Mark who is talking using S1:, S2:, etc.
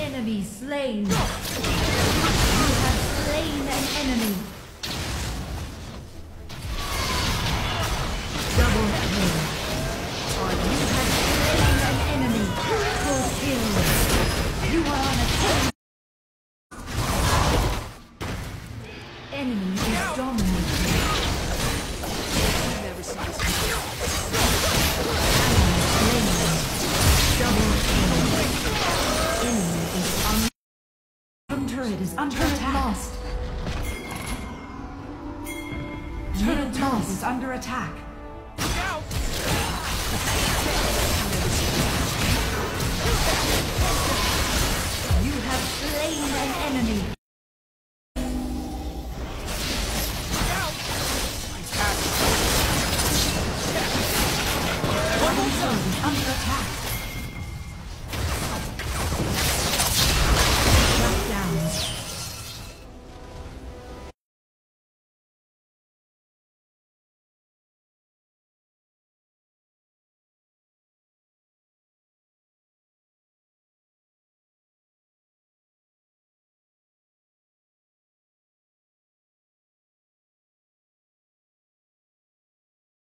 S1: Enemy slain. You have slain an enemy. Double kill. You have slain an enemy. Triple kill. You are on a kill. Enemy is dominating.
S2: Never seen this.
S1: Double kill. Enemy is turret is under attack. Lost. Turret is under attack.
S2: Look out!